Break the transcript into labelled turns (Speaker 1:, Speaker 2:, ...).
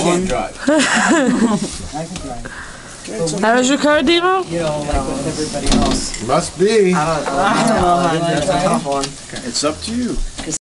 Speaker 1: can't drive.
Speaker 2: I can drive.
Speaker 3: How was your car, Demo?
Speaker 2: You know, like with everybody else.
Speaker 1: Must be.
Speaker 2: I don't know.
Speaker 4: It's up to you.